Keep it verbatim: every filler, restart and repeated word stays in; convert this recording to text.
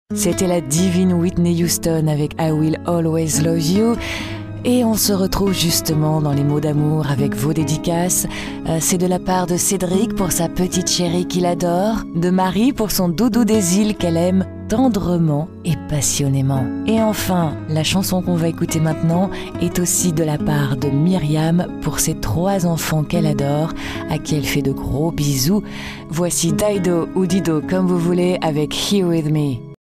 C'était la divine Whitney Houston avec I Will Always Love You. Et on se retrouve justement dans les mots d'amour avec vos dédicaces. Euh, c'est de la part de Cédric pour sa petite chérie qu'il adore, de Marie pour son doudou des îles qu'elle aime tendrement et passionnément. Et enfin, la chanson qu'on va écouter maintenant est aussi de la part de Myriam pour ses trois enfants qu'elle adore, à qui elle fait de gros bisous. Voici Dido ou Dido comme vous voulez avec Here With Me.